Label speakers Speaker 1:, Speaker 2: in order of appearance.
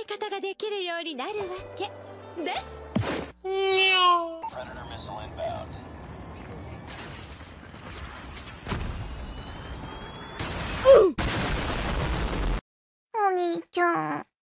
Speaker 1: い方ができるようになるわけです。
Speaker 2: お兄ちゃん。